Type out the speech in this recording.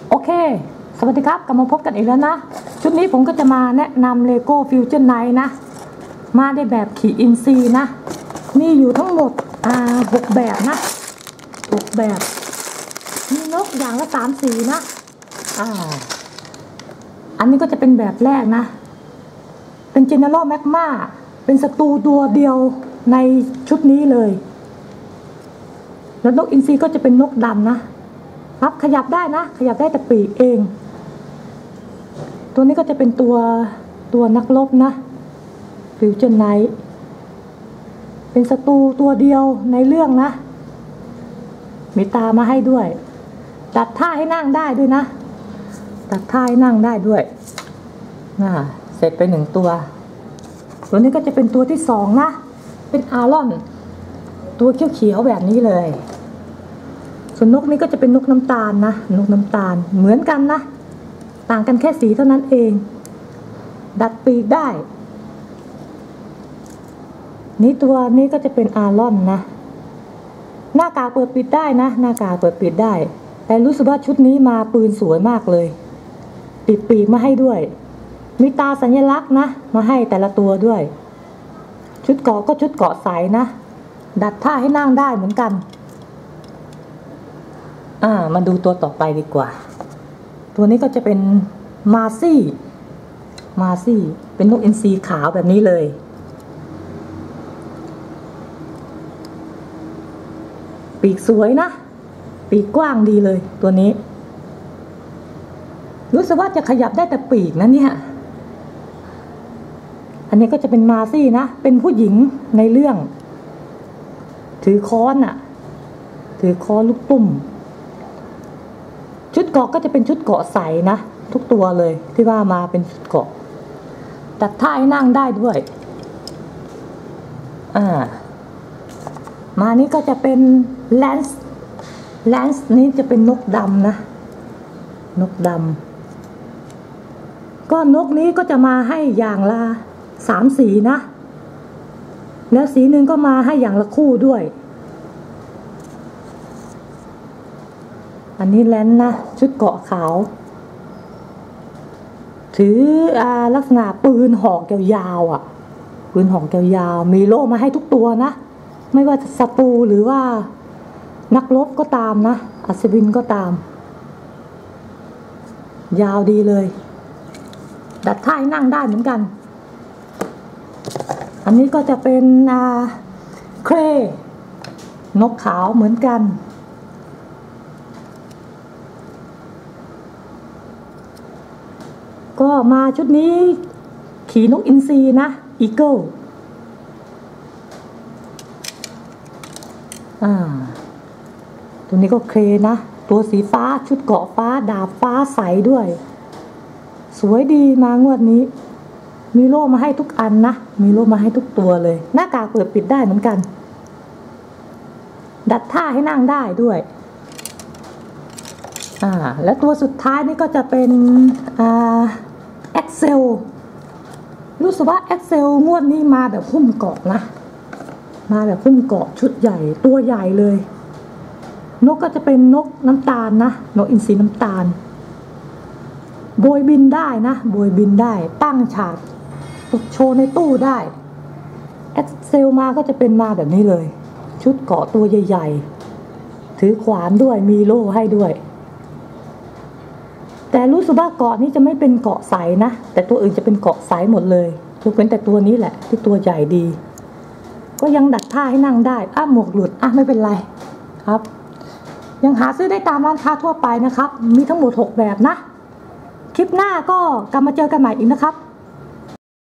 โอเคสวัสดีครับกลับมาพบกันอีกแล้วนะชุดนี้ผมก็จะมาแนะนำ LEGO Fusion Knight นะมาในแบบขี่อินซีนะมีอยู่ทั้งหมด6แบบนะ6แบบมีนกอย่างละ3 สีนะอันนี้ก็จะเป็นแบบแรกนะเป็น General Magma เป็นศัตรูตัวเดียวในชุดนี้เลยแล้วนกอินทรีก็จะเป็นนกดำนะครับขยับได้นะขยับได้แต่ปีกเองตัวนี้ก็จะเป็นตัวนักรบนะฟิวชั่นไนท์เป็นศัตรูตัวเดียวในเรื่องนะมีตามาให้ด้วยตัดท่าให้นั่งได้ด้วยนะตัดท่าให้นั่งได้ด้วยเสร็จไป1 ตัวนี้ก็จะเป็นตัวที่2นะเป็นอารอนตัวเขียวๆแบบนี้เลยส่วนนกนี้ก็จะเป็นนกน้ำตาลนะนกน้ำตาลเหมือนกันนะต่างกันแค่สีเท่านั้นเองดัดปีกได้นี่ตัวนี้ก็จะเป็นอารอนนะหน้ากากเปิดปิดได้นะหน้ากากเปิดปิดได้แต่รู้สึกว่าชุดนี้มาปืนสวยมากเลยติดปีกมาให้ด้วยมีตาสัญลักษณ์นะมาให้แต่ละตัวด้วยชุดเกาะก็ชุดเกาะใสนะดัดท่าให้นั่งได้เหมือนกันมาดูตัวต่อไปดีกว่าตัวนี้ก็จะเป็นมาซี่เป็นนกอินทรีขาวแบบนี้เลยปีกสวยนะปีกกว้างดีเลยตัวนี้รู้สึกว่าจะขยับได้แต่ปีกนะเนี่ยอันนี้ก็จะเป็นมาซี่นะเป็นผู้หญิงในเรื่องถือค้อนถือค้อนลูกตุ่มชุดเกาะก็จะเป็นชุดเกาะใสนะทุกตัวเลยที่ว่ามาเป็นชุดเกาะตัดท่าให้นั่งได้ด้วยมานี้ก็จะเป็นแลนส์นี้จะเป็นนกดำนะนกดำก็นกนี้ก็จะมาให้อย่างละ3 สีนะแล้วสีหนึ่งก็มาให้อย่างละคู่ด้วยอันนี้แลนนะชุดเกาะขาวถือลักษณะปืนหอกยาวๆปืนหอกยาวๆมีโล่มาให้ทุกตัวนะไม่ว่าศัตรูหรือว่านักรบก็ตามนะอัศวินก็ตามยาวดีเลยดัดท่าให้นั่งได้เหมือนกันอันนี้ก็จะเป็นเครนกขาวเหมือนกันก็มาชุดนี้ขี่นกอินทรีนะอีเกิลตัวนี้ก็เครนะตัวสีฟ้าชุดเกาะฟ้าดาบฟ้าใสด้วยสวยดีมางวดนี้มีโล่มาให้ทุกอันนะมีโล่มาให้ทุกตัวเลยหน้ากากเปิดปิดได้เหมือนกันดัดท่าให้นั่งได้ด้วยแล้วตัวสุดท้ายนี่ก็จะเป็นเอ็กเซลรู้สึกว่าเอ็กเซลงวดนี้มาแบบหุ้มเกาะนะมาแบบหุ้มเกาะชุดใหญ่ตัวใหญ่เลยนกก็จะเป็นนกน้ำตาลนะนกอินทรีน้ำตาลโบยบินได้นะโบยบินได้ตั้งฉากโชว์ในตู้ได้เอ็กเซลมาก็จะเป็นมาแบบนี้เลยชุดเกาะตัวใหญ่ๆถือขวานด้วยมีโล่ให้ด้วยแต่รู้สึกว่าเกาะนี้จะไม่เป็นเกาะใสนะแต่ตัวอื่นจะเป็นเกาะใสหมดเลยยกเว้นแต่ตัวนี้แหละที่ตัวใหญ่ดีก็ยังดัดท่าให้นั่งได้หมวกหลุดไม่เป็นไรครับยังหาซื้อได้ตามร้านค้าทั่วไปนะครับมีทั้งหมด6 แบบนะคลิปหน้าก็กลับมาเจอกันใหม่อีกนะครับ